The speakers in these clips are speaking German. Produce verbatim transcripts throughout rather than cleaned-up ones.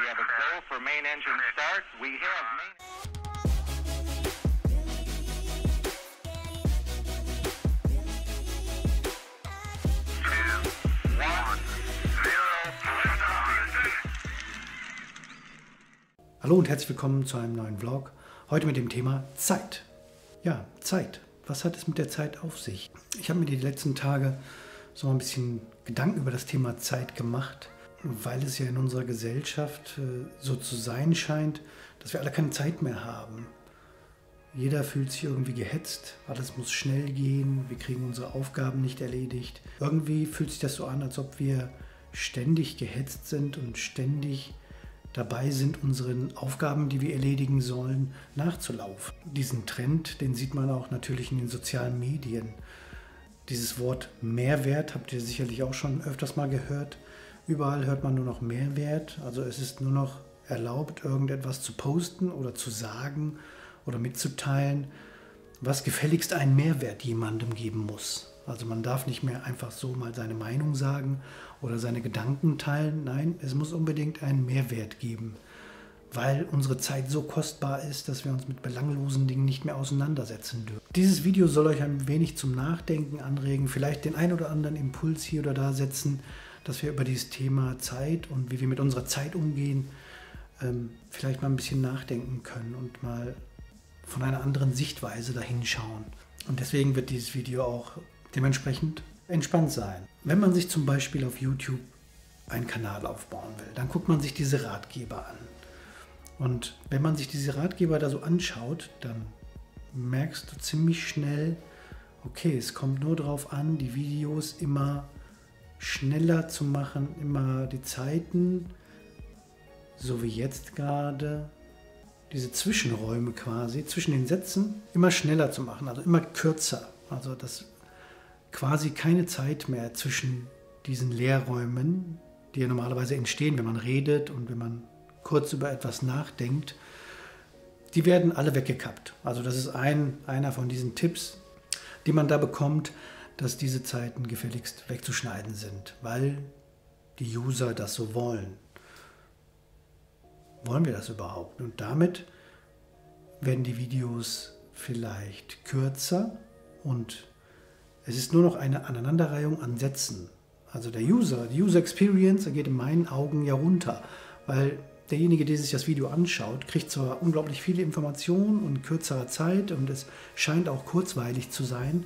We have a go for main engine start. We have main... Hallo und herzlich willkommen zu einem neuen Vlog. Heute mit dem Thema Zeit. Ja, Zeit. Was hat es mit der Zeit auf sich? Ich habe mir die letzten Tage so ein bisschen Gedanken über das Thema Zeit gemacht, weil es ja in unserer Gesellschaft so zu sein scheint, dass wir alle keine Zeit mehr haben. Jeder fühlt sich irgendwie gehetzt, alles muss schnell gehen, wir kriegen unsere Aufgaben nicht erledigt. Irgendwie fühlt sich das so an, als ob wir ständig gehetzt sind und ständig dabei sind, unseren Aufgaben, die wir erledigen sollen, nachzulaufen. Diesen Trend, den sieht man auch natürlich in den sozialen Medien. Dieses Wort Mehrwert habt ihr sicherlich auch schon öfters mal gehört. Überall hört man nur noch Mehrwert. Also es ist nur noch erlaubt, irgendetwas zu posten oder zu sagen oder mitzuteilen, was gefälligst einen Mehrwert jemandem geben muss. Also man darf nicht mehr einfach so mal seine Meinung sagen oder seine Gedanken teilen. Nein, es muss unbedingt einen Mehrwert geben, weil unsere Zeit so kostbar ist, dass wir uns mit belanglosen Dingen nicht mehr auseinandersetzen dürfen. Dieses Video soll euch ein wenig zum Nachdenken anregen, vielleicht den ein oder anderen Impuls hier oder da setzen, dass wir über dieses Thema Zeit und wie wir mit unserer Zeit umgehen, ähm, vielleicht mal ein bisschen nachdenken können und mal von einer anderen Sichtweise dahinschauen. Und deswegen wird dieses Video auch dementsprechend entspannt sein. Wenn man sich zum Beispiel auf YouTube einen Kanal aufbauen will, dann guckt man sich diese Ratgeber an. Und wenn man sich diese Ratgeber da so anschaut, dann merkst du ziemlich schnell, okay, es kommt nur darauf an, die Videos immer schneller zu machen, immer die Zeiten, so wie jetzt gerade, diese Zwischenräume quasi, zwischen den Sätzen, immer schneller zu machen, also immer kürzer. Also dass quasi keine Zeit mehr zwischen diesen Leerräumen, die ja normalerweise entstehen, wenn man redet und wenn man kurz über etwas nachdenkt, die werden alle weggekappt. Also das ist ein, einer von diesen Tipps, die man da bekommt, dass diese Zeiten gefälligst wegzuschneiden sind, weil die User das so wollen. Wollen wir das überhaupt? Und damit werden die Videos vielleicht kürzer und es ist nur noch eine Aneinanderreihung an Sätzen. Also der User, die User Experience geht in meinen Augen ja runter, weil derjenige, der sich das Video anschaut, kriegt zwar unglaublich viele Informationen und in kürzerer Zeit und es scheint auch kurzweilig zu sein,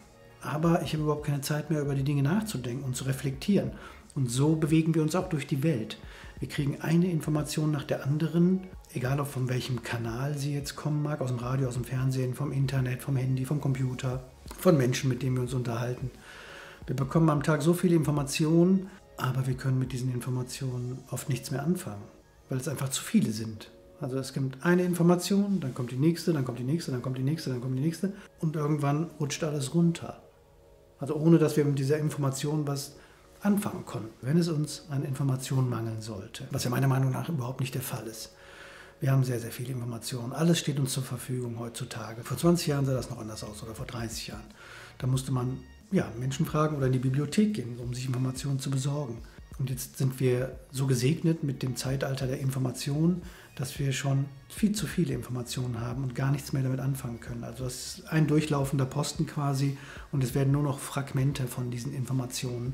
aber ich habe überhaupt keine Zeit mehr, über die Dinge nachzudenken und zu reflektieren. Und so bewegen wir uns auch durch die Welt. Wir kriegen eine Information nach der anderen, egal auf von welchem Kanal sie jetzt kommen mag, aus dem Radio, aus dem Fernsehen, vom Internet, vom Handy, vom Computer, von Menschen, mit denen wir uns unterhalten. Wir bekommen am Tag so viele Informationen, aber wir können mit diesen Informationen oft nichts mehr anfangen, weil es einfach zu viele sind. Also es gibt eine Information, dann kommt die nächste, dann kommt die nächste, dann kommt die nächste, dann kommt die nächste und irgendwann rutscht alles runter. Also ohne, dass wir mit dieser Information was anfangen konnten, wenn es uns an Informationen mangeln sollte, was ja meiner Meinung nach überhaupt nicht der Fall ist. Wir haben sehr, sehr viele Informationen. Alles steht uns zur Verfügung heutzutage. Vor zwanzig Jahren sah das noch anders aus oder vor dreißig Jahren. Da musste man ja, Menschen fragen oder in die Bibliothek gehen, um sich Informationen zu besorgen. Und jetzt sind wir so gesegnet mit dem Zeitalter der Information, dass wir schon viel zu viele Informationen haben und gar nichts mehr damit anfangen können. Also es ist ein durchlaufender Posten quasi und es werden nur noch Fragmente von diesen Informationen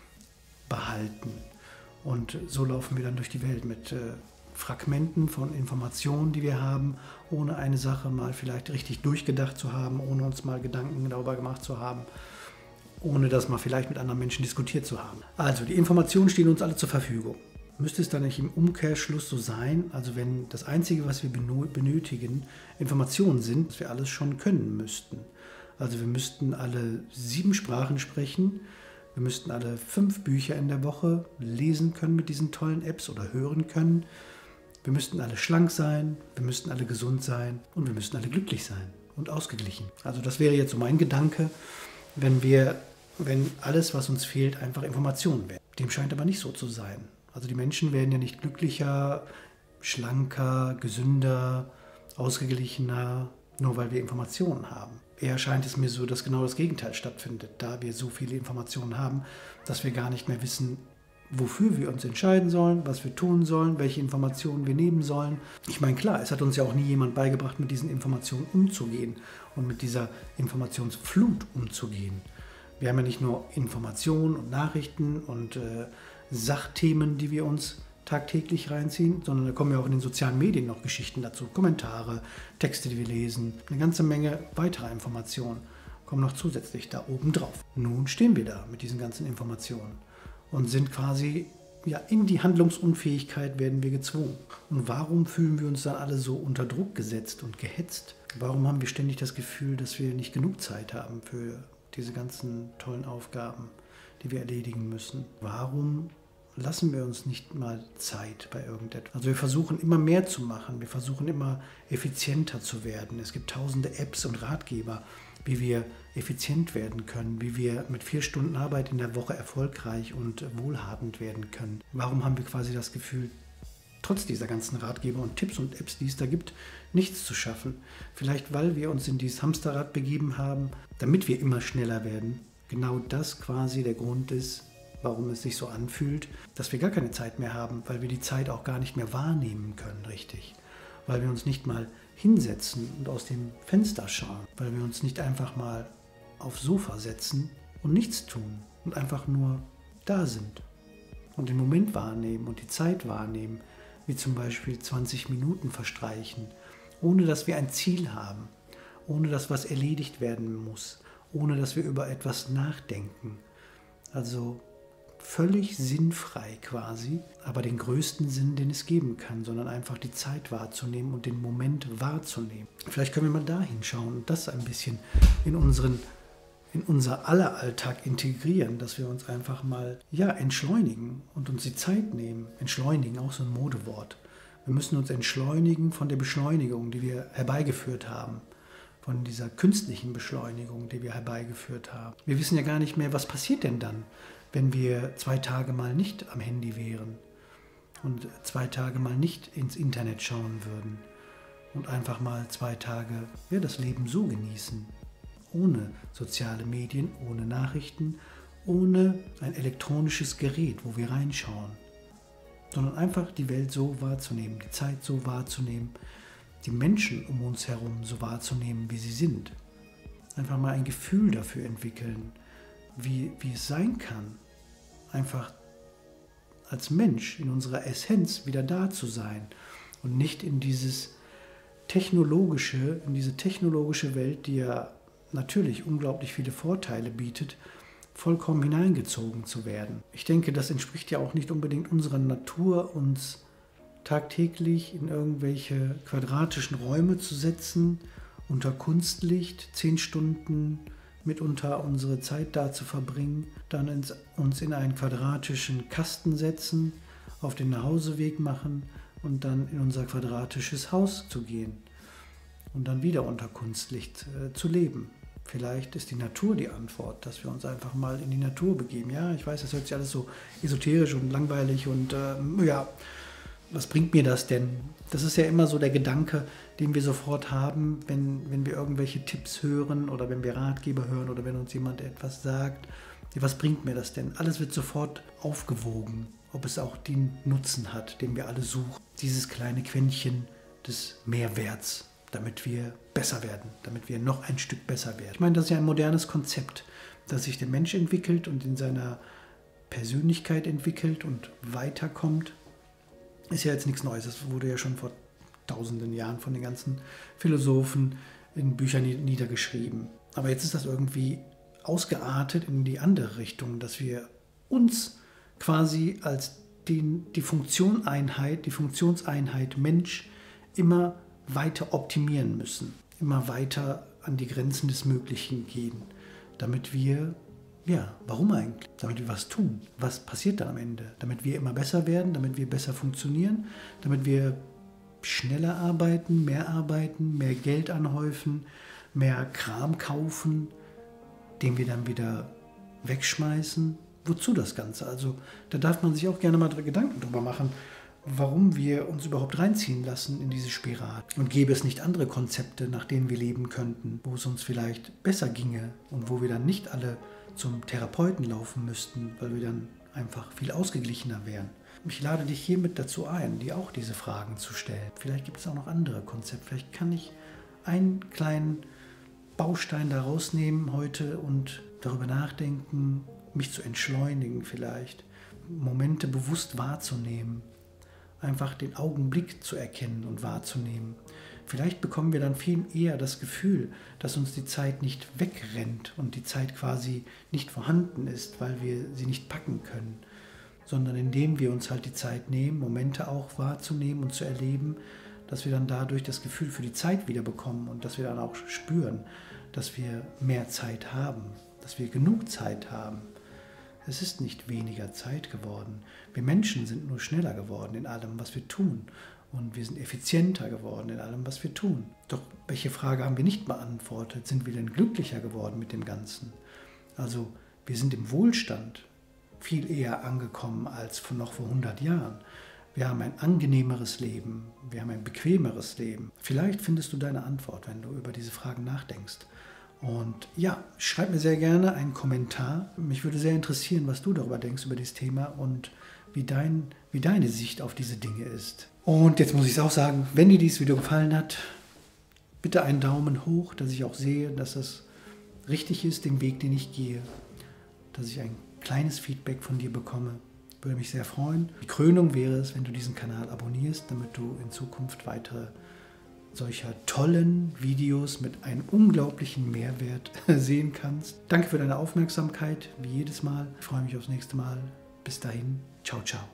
behalten. Und so laufen wir dann durch die Welt mit äh, Fragmenten von Informationen, die wir haben, ohne eine Sache mal vielleicht richtig durchgedacht zu haben, ohne uns mal Gedanken darüber gemacht zu haben, ohne das mal vielleicht mit anderen Menschen diskutiert zu haben. Also die Informationen stehen uns alle zur Verfügung. Müsste es dann nicht im Umkehrschluss so sein, also wenn das Einzige, was wir benötigen, Informationen sind, dass wir alles schon können müssten. Also wir müssten alle sieben Sprachen sprechen, wir müssten alle fünf Bücher in der Woche lesen können mit diesen tollen Apps oder hören können. Wir müssten alle schlank sein, wir müssten alle gesund sein und wir müssten alle glücklich sein und ausgeglichen. Also das wäre jetzt so mein Gedanke, wenn wir, wenn alles, was uns fehlt, einfach Informationen wären. Dem scheint aber nicht so zu sein. Also die Menschen werden ja nicht glücklicher, schlanker, gesünder, ausgeglichener, nur weil wir Informationen haben. Eher scheint es mir so, dass genau das Gegenteil stattfindet, da wir so viele Informationen haben, dass wir gar nicht mehr wissen, wofür wir uns entscheiden sollen, was wir tun sollen, welche Informationen wir nehmen sollen. Ich meine, klar, es hat uns ja auch nie jemand beigebracht, mit diesen Informationen umzugehen und mit dieser Informationsflut umzugehen. Wir haben ja nicht nur Informationen und Nachrichten und äh, Sachthemen, die wir uns tagtäglich reinziehen, sondern da kommen ja auch in den sozialen Medien noch Geschichten dazu, Kommentare, Texte, die wir lesen, eine ganze Menge weiterer Informationen kommen noch zusätzlich da oben drauf. Nun stehen wir da mit diesen ganzen Informationen und sind quasi, ja, in die Handlungsunfähigkeit werden wir gezwungen. Und warum fühlen wir uns dann alle so unter Druck gesetzt und gehetzt? Warum haben wir ständig das Gefühl, dass wir nicht genug Zeit haben für diese ganzen tollen Aufgaben, die wir erledigen müssen? Warum lassen wir uns nicht mal Zeit bei irgendetwas? Also wir versuchen immer mehr zu machen, wir versuchen immer effizienter zu werden. Es gibt tausende Apps und Ratgeber, wie wir effizient werden können, wie wir mit vier Stunden Arbeit in der Woche erfolgreich und wohlhabend werden können. Warum haben wir quasi das Gefühl, trotz dieser ganzen Ratgeber und Tipps und Apps, die es da gibt, nichts zu schaffen? Vielleicht, weil wir uns in dieses Hamsterrad begeben haben, damit wir immer schneller werden. Genau das quasi der Grund ist, warum es sich so anfühlt, dass wir gar keine Zeit mehr haben, weil wir die Zeit auch gar nicht mehr wahrnehmen können, richtig. Weil wir uns nicht mal hinsetzen und aus dem Fenster schauen, weil wir uns nicht einfach mal aufs Sofa setzen und nichts tun und einfach nur da sind und den Moment wahrnehmen und die Zeit wahrnehmen, wie zum Beispiel zwanzig Minuten verstreichen, ohne dass wir ein Ziel haben, ohne dass was erledigt werden muss, ohne dass wir über etwas nachdenken. Also völlig sinnfrei quasi, aber den größten Sinn, den es geben kann, sondern einfach die Zeit wahrzunehmen und den Moment wahrzunehmen. Vielleicht können wir mal da hinschauen und das ein bisschen in unseren, in unser aller Alltag integrieren, dass wir uns einfach mal, ja, entschleunigen und uns die Zeit nehmen. Entschleunigen, auch so ein Modewort. Wir müssen uns entschleunigen von der Beschleunigung, die wir herbeigeführt haben. Von dieser künstlichen Beschleunigung, die wir herbeigeführt haben. Wir wissen ja gar nicht mehr, was passiert denn dann, wenn wir zwei Tage mal nicht am Handy wären und zwei Tage mal nicht ins Internet schauen würden und einfach mal zwei Tage, ja, das Leben so genießen, ohne soziale Medien, ohne Nachrichten, ohne ein elektronisches Gerät, wo wir reinschauen, sondern einfach die Welt so wahrzunehmen, die Zeit so wahrzunehmen, die Menschen um uns herum so wahrzunehmen, wie sie sind. Einfach mal ein Gefühl dafür entwickeln, wie, wie es sein kann, einfach als Mensch in unserer Essenz wieder da zu sein und nicht in dieses technologische, in diese technologische Welt, die ja natürlich unglaublich viele Vorteile bietet, vollkommen hineingezogen zu werden. Ich denke, das entspricht ja auch nicht unbedingt unserer Natur, uns tagtäglich in irgendwelche quadratischen Räume zu setzen, unter Kunstlicht, zehn Stunden mitunter unsere Zeit da zu verbringen, dann ins, uns in einen quadratischen Kasten setzen, auf den Nachhauseweg machen und dann in unser quadratisches Haus zu gehen und dann wieder unter Kunstlicht äh, zu leben. Vielleicht ist die Natur die Antwort, dass wir uns einfach mal in die Natur begeben. Ja, ich weiß, das hört sich alles so esoterisch und langweilig und äh, ja, was bringt mir das denn? Das ist ja immer so der Gedanke, den wir sofort haben, wenn, wenn wir irgendwelche Tipps hören oder wenn wir Ratgeber hören oder wenn uns jemand etwas sagt. Was bringt mir das denn? Alles wird sofort aufgewogen, ob es auch den Nutzen hat, den wir alle suchen. Dieses kleine Quäntchen des Mehrwerts, damit wir besser werden, damit wir noch ein Stück besser werden. Ich meine, das ist ja ein modernes Konzept, das sich der Mensch entwickelt und in seiner Persönlichkeit entwickelt und weiterkommt. Ist ja jetzt nichts Neues, das wurde ja schon vor tausenden Jahren von den ganzen Philosophen in Büchern niedergeschrieben. Aber jetzt ist das irgendwie ausgeartet in die andere Richtung, dass wir uns quasi als den, die Funktionseinheit, die Funktionseinheit Mensch immer weiter optimieren müssen, immer weiter an die Grenzen des Möglichen gehen, damit wir, ja, warum eigentlich? Damit wir was tun. Was passiert dann am Ende? Damit wir immer besser werden, damit wir besser funktionieren, damit wir schneller arbeiten, mehr arbeiten, mehr Geld anhäufen, mehr Kram kaufen, den wir dann wieder wegschmeißen. Wozu das Ganze? Also da darf man sich auch gerne mal Gedanken drüber machen, warum wir uns überhaupt reinziehen lassen in diese Spirale. Und gäbe es nicht andere Konzepte, nach denen wir leben könnten, wo es uns vielleicht besser ginge und wo wir dann nicht alle zum Therapeuten laufen müssten, weil wir dann einfach viel ausgeglichener wären. Ich lade dich hiermit dazu ein, dir auch diese Fragen zu stellen. Vielleicht gibt es auch noch andere Konzepte. Vielleicht kann ich einen kleinen Baustein da rausnehmen heute und darüber nachdenken, mich zu entschleunigen vielleicht, Momente bewusst wahrzunehmen, einfach den Augenblick zu erkennen und wahrzunehmen. Vielleicht bekommen wir dann viel eher das Gefühl, dass uns die Zeit nicht wegrennt und die Zeit quasi nicht vorhanden ist, weil wir sie nicht packen können, sondern indem wir uns halt die Zeit nehmen, Momente auch wahrzunehmen und zu erleben, dass wir dann dadurch das Gefühl für die Zeit wieder bekommen und dass wir dann auch spüren, dass wir mehr Zeit haben, dass wir genug Zeit haben. Es ist nicht weniger Zeit geworden. Wir Menschen sind nur schneller geworden in allem, was wir tun. Und wir sind effizienter geworden in allem, was wir tun. Doch welche Frage haben wir nicht beantwortet? Sind wir denn glücklicher geworden mit dem Ganzen? Also wir sind im Wohlstand viel eher angekommen als von noch vor hundert Jahren. Wir haben ein angenehmeres Leben, wir haben ein bequemeres Leben. Vielleicht findest du deine Antwort, wenn du über diese Fragen nachdenkst. Und ja, schreib mir sehr gerne einen Kommentar. Mich würde sehr interessieren, was du darüber denkst, über dieses Thema und wie, dein, wie deine Sicht auf diese Dinge ist. Und jetzt muss ich es auch sagen, wenn dir dieses Video gefallen hat, bitte einen Daumen hoch, dass ich auch sehe, dass es richtig ist, den Weg, den ich gehe. Dass ich ein kleines Feedback von dir bekomme. Würde mich sehr freuen. Die Krönung wäre es, wenn du diesen Kanal abonnierst, damit du in Zukunft weitere solcher tollen Videos mit einem unglaublichen Mehrwert sehen kannst. Danke für deine Aufmerksamkeit, wie jedes Mal. Ich freue mich aufs nächste Mal. Bis dahin, ciao, ciao.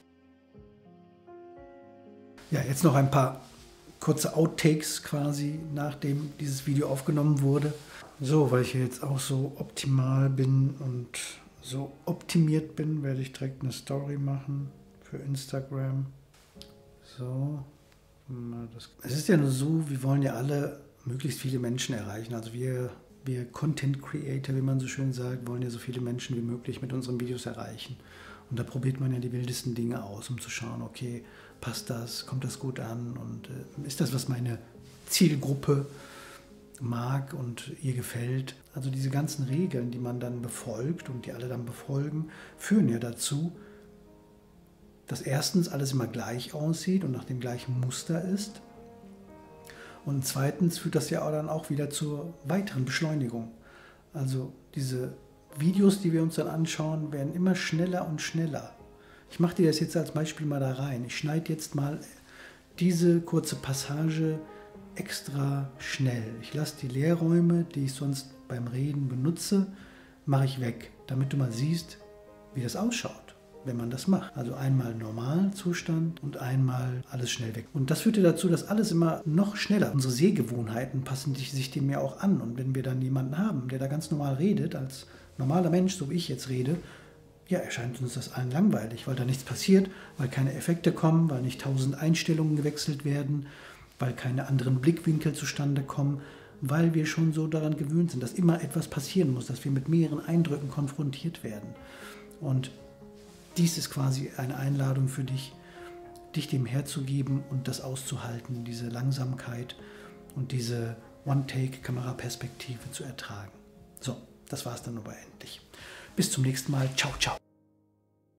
Ja, jetzt noch ein paar kurze Outtakes quasi, nachdem dieses Video aufgenommen wurde. So, weil ich jetzt auch so optimal bin und so optimiert bin, werde ich direkt eine Story machen für Instagram. So. Es ist ja nur so, wir wollen ja alle möglichst viele Menschen erreichen. Also wir, wir Content Creator, wie man so schön sagt, wollen ja so viele Menschen wie möglich mit unseren Videos erreichen. Und da probiert man ja die wildesten Dinge aus, um zu schauen, okay, passt das, kommt das gut an und äh, ist das, was meine Zielgruppe mag und ihr gefällt. Also diese ganzen Regeln, die man dann befolgt und die alle dann befolgen, führen ja dazu, dass erstens alles immer gleich aussieht und nach dem gleichen Muster ist. Und zweitens führt das ja auch dann auch wieder zur weiteren Beschleunigung. Also diese Videos, die wir uns dann anschauen, werden immer schneller und schneller. Ich mache dir das jetzt als Beispiel mal da rein. Ich schneide jetzt mal diese kurze Passage extra schnell. Ich lasse die Leerräume, die ich sonst beim Reden benutze, mache ich weg, damit du mal siehst, wie das ausschaut, wenn man das macht. Also einmal Normalzustand und einmal alles schnell weg. Und das führt ja dazu, dass alles immer noch schneller. Unsere Sehgewohnheiten passen sich dem ja auch an. Und wenn wir dann jemanden haben, der da ganz normal redet, als normaler Mensch, so wie ich jetzt rede, ja, erscheint uns das allen langweilig, weil da nichts passiert, weil keine Effekte kommen, weil nicht tausend Einstellungen gewechselt werden, weil keine anderen Blickwinkel zustande kommen, weil wir schon so daran gewöhnt sind, dass immer etwas passieren muss, dass wir mit mehreren Eindrücken konfrontiert werden. Und dies ist quasi eine Einladung für dich, dich dem herzugeben und das auszuhalten, diese Langsamkeit und diese One-Take-Kameraperspektive zu ertragen. So, das war es dann aber endlich. Bis zum nächsten Mal. Ciao, ciao.